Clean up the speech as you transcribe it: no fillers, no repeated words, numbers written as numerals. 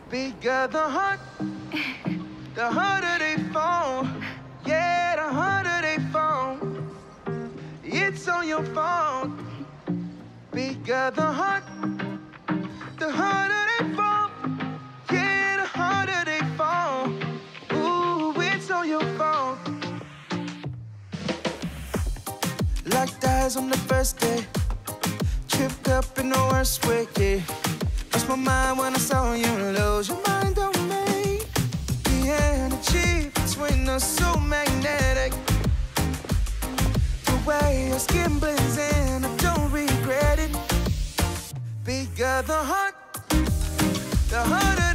Bigger the heart, the harder they fall. Yeah, the harder they fall. It's on your fault. Bigger the heart, the harder they fall. Yeah, the harder they fall. Ooh, it's on your fault. Locked eyes on the first day. Tripped up in the worst way, yeah. Lost my mind when I saw you lose your mind on me. The energy between us so magnetic. The way your skin blends in, I don't regret it. Bigger the heart, the harder